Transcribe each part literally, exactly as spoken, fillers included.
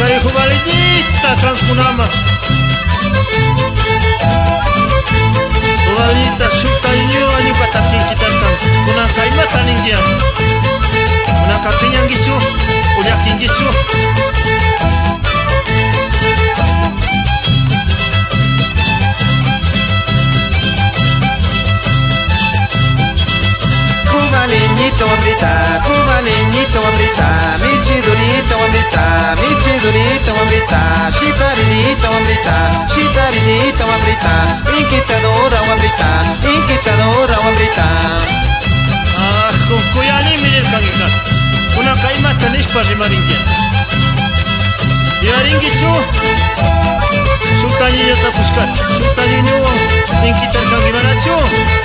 Kay hubalidita kang kunama hubalidita suka inyo anyo kataking kita kang kunang kaimata ninggian kunang kapinyang gicu unyaking gicu Kubalinito amrita, kubalinito amrita, michidurito amrita, michidurito amrita, shitarinito amrita, shitarinito amrita, inquitadora amrita, inquitadora amrita. Ah, kung kuyani minil kangikan, kuna kaimata nispa rimaringyan. Yaringi chu, sultani yata puskat, sultani nyo, inquitar kangimana chu.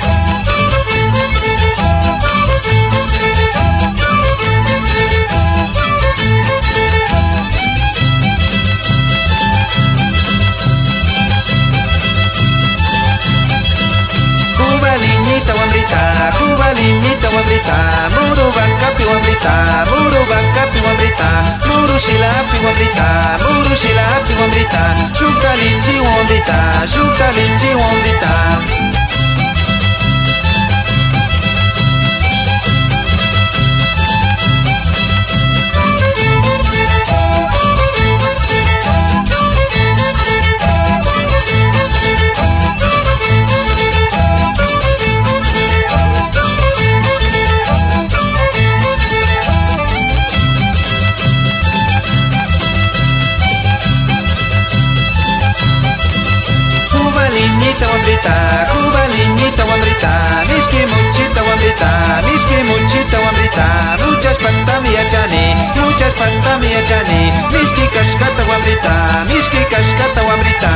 Kubalinito amrita, kubalinito amrita, muru bangkapi amrita, muru bangkapi amrita, muru silapi amrita, muru silapi amrita, shukalinchi amrita, shukalinchi amrita. Kubalinito amrita, kubalinito amrita, miski muchito amrita, miski muchito amrita, muchas pantamia chani, muchas pantamia chani, miski kaskata amrita, miski kaskata amrita.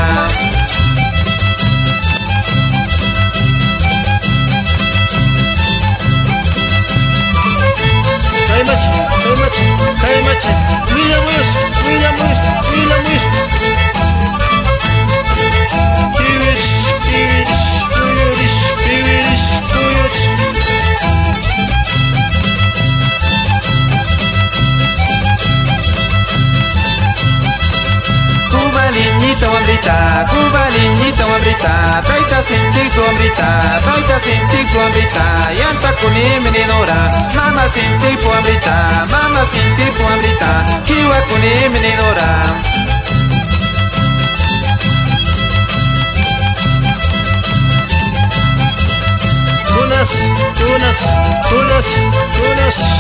Kaimachi, kaimachi, kaimachi, William West, William West, William West. Kiwish, kiwish, kiwish, kiwish, kiwish. Kubalinito amrita, kubalinito amrita, taita sintiku amrita, taita sintiku amrita, yanta kuni menedora, mama sintiku amrita, mama sintiku amrita, kiwa kuni menedora. Tunas, tunas, tunas, tunas.